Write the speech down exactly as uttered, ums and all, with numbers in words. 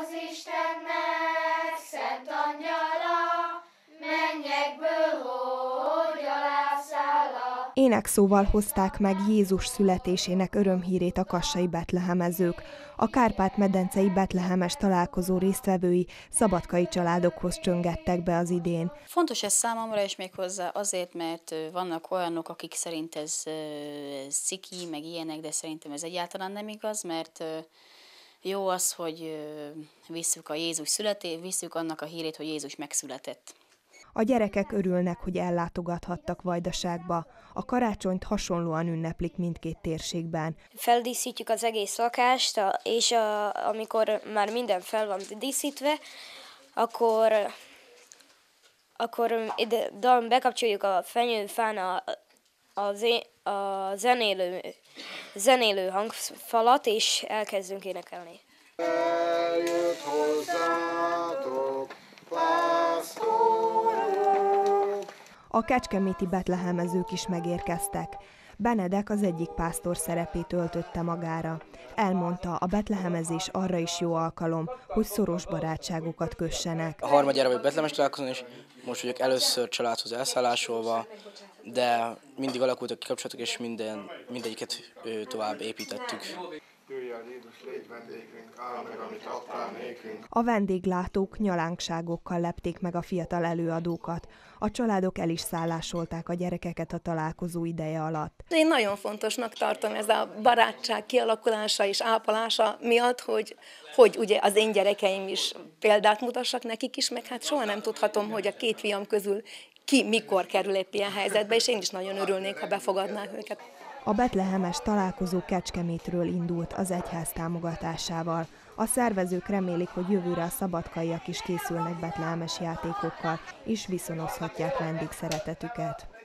az Istennek szent angyala, mennyekből hogy alászálla. Énekszóval hozták meg Jézus születésének örömhírét a kassai betlehemezők. A Kárpát-medencei betlehemes találkozó résztvevői szabadkai családokhoz csöngettek be az idén. Fontos ez számomra, és méghozzá azért, mert vannak olyanok, akik szerint ez sziki, meg ilyenek, de szerintem ez egyáltalán nem igaz, mert jó az, hogy visszük a Jézus születét, visszük annak a hírét, hogy Jézus megszületett. A gyerekek örülnek, hogy ellátogathattak Vajdaságba. A karácsonyt hasonlóan ünneplik mindkét térségben. Feldíszítjük az egész lakást, és a, amikor már minden fel van díszítve, akkor, akkor ide, bekapcsoljuk a fenyőfán a, a, a zenélő, zenélő hangfalat, és elkezdünk énekelni. Eljött hozzátok, pásztorok! A kecskeméti betlehemezők is megérkeztek. Benedek az egyik pásztor szerepét töltötte magára. Elmondta, a betlehemezés arra is jó alkalom, hogy szoros barátságokat kössenek. A harmadjára vagyok betlehemes találkozón, és most vagyok először családhoz elszállásolva, de mindig alakultak ki kapcsolatok, és minden, mindegyiket tovább építettük. A vendéglátók nyalánkságokkal lepték meg a fiatal előadókat. A családok el is szállásolták a gyerekeket a találkozó ideje alatt. Én nagyon fontosnak tartom ez a barátság kialakulása és ápolása miatt, hogy, hogy ugye az én gyerekeim is példát mutassak nekik is, meg hát soha nem tudhatom, hogy a két fiam közül ki mikor kerül épp ilyen helyzetbe, és én is nagyon örülnék, ha befogadnák őket. A betlehemes találkozó Kecskemétről indult az egyház támogatásával. A szervezők remélik, hogy jövőre a szabadkaiak is készülnek betlehemes játékokkal, és viszonozhatják vendégszeretetüket.